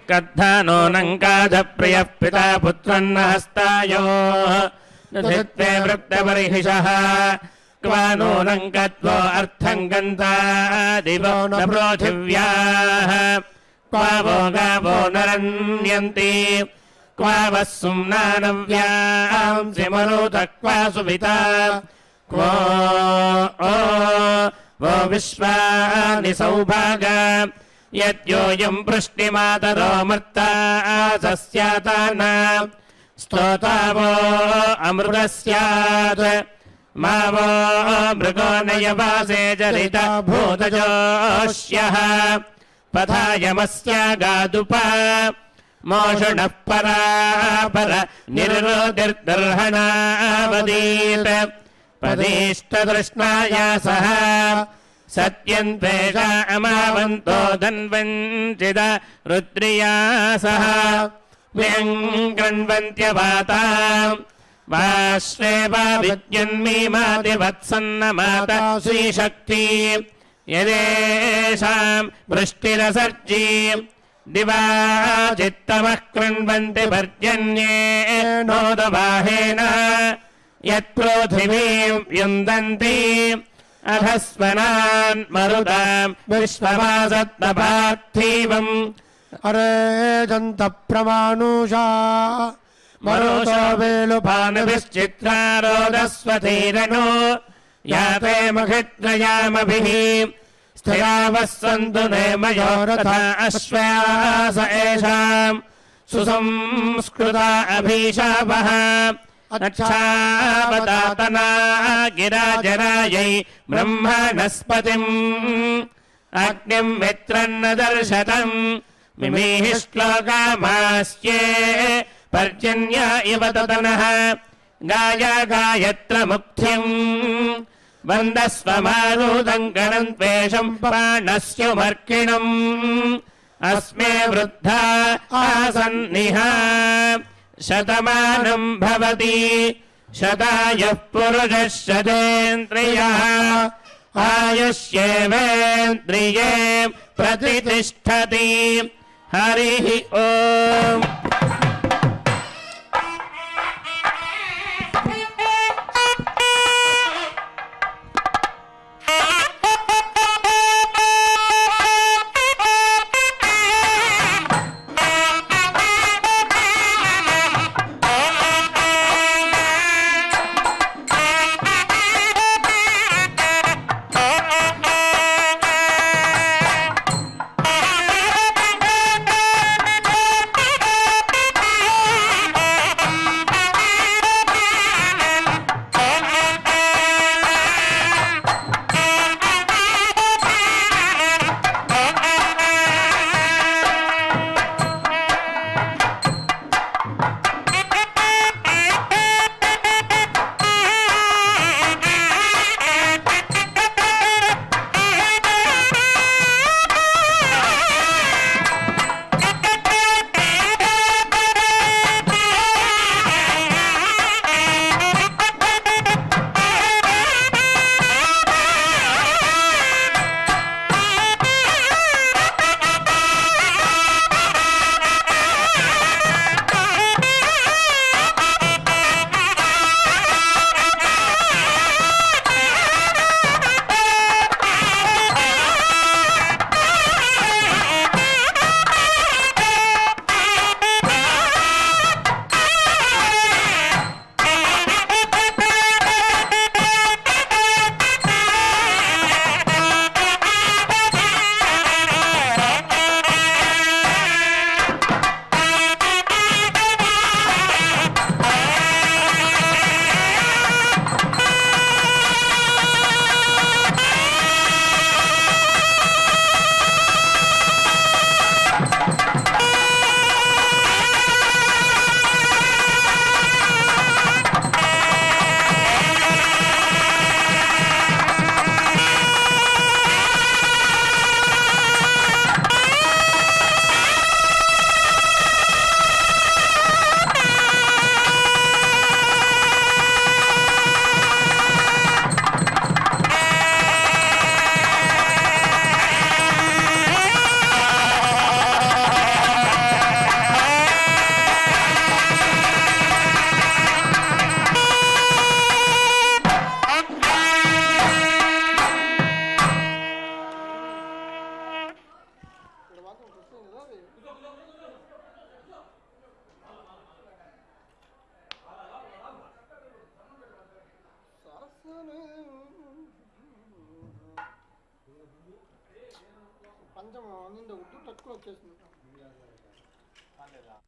कद्धानो नङ्काधप्रियः पिता पुत्रन्न हस्तायोः नधित्वे वृत्तबर्हिषः क्वा नूनं गत्वो अर्थं गन्तादिवो न पृथिव्याः क्वा वो गावो नरण्यन्ति क्वा वः सुम्नानव्यांसि मरुत क्वा सुविता क्वो वो विश्वानि सौभागा यद्योऽयं वृष्टिमातरो मर्ता सस्यातान स्तोतावो अमृतस्यात् मा वो मृगो नयवासे जरिता भूतजोष्यः पथायमस्यागादुपा मोषणः परापर निर्रोधिर्दर्हणावदीत् पदीष्टतृष्णाया सह सत्यं त्वेषा अमावन्तो धन्वञ्चिद रुद्रिया सह व्यङ्गण्वन्त्यवाता वाश्रेवा विद्युन्मीमादिवत्सन्नमाता श्रीशक्ति यदेषां वृष्टिरसर्जी दिवा चित्तमः कृण्वन्ति पर्जन्येनोदवाहेन यत्पृथिवीं युन्दन्ति अधस्वनान् मरुतां विश्वमासत्तपार्थीवम् अरेजन्त प्रमानुषा मरुतो वेलुभानुभिश्चित्रारोदस्वतीरनो याते मखित्रयामभिः स्थिरावः सन्तु नेमयो रथा अश्वास एषाम् सुसंस्कृता अभीशापः अच्छावदातना गिराजरायै ब्रह्मणस्पतिम् अग्निम् मित्रन्न दर्शतम् मिमीः श्लोकामास्ये पर्जन्य इव तदनः गाया गायत्रमुक्थ्यम् वन्दस्वमारुदम् गणम् त्वेषम् प्राणस्युमर्किणम् अस्मे वृद्धा आसन्निह शतमानम् भवति शतायुः पुरुषः शतेन्द्रियः आयुष्येवेन्द्रिये प्रतितिष्ठति हरिः ओम् ఉండకూడదు తక్కువ వచ్చేస్తుంది